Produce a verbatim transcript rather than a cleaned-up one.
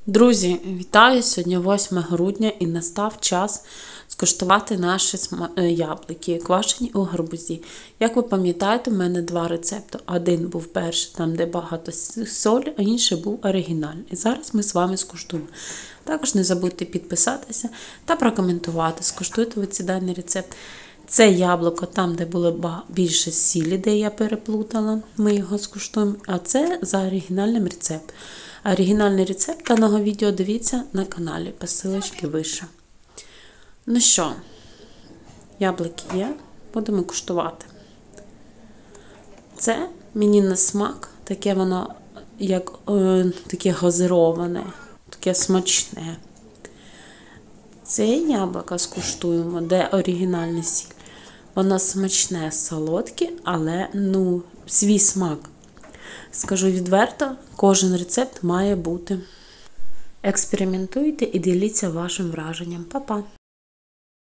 Друзі, вітаю! Сьогодні восьме грудня і настав час скуштувати наші яблуки, квашені у гарбузі. Як ви пам'ятаєте, в мене два рецепти. Один був перший, там де багато солі, а інший був оригінальний. І зараз ми з вами скуштуємо. Також не забудьте підписатися та прокоментувати, скуштуйте ви цей даний рецепт. Це яблуко там, де було більше сілі, де я переплутала, ми його скуштуємо. А це за оригінальним рецептом. Оригінальний рецепт даного відео дивіться на каналі, по ссылочці вище. Ну що, яблуки є, будемо куштувати. Це мені на смак, таке воно, як е, таке газироване, таке смачне. Це яблуко скуштуємо, де оригінальний сіль. Воно смачне, солодке, але ну, свій смак. Скажу відверто, кожен рецепт має бути. Експериментуйте і діліться вашим враженням. Па-па!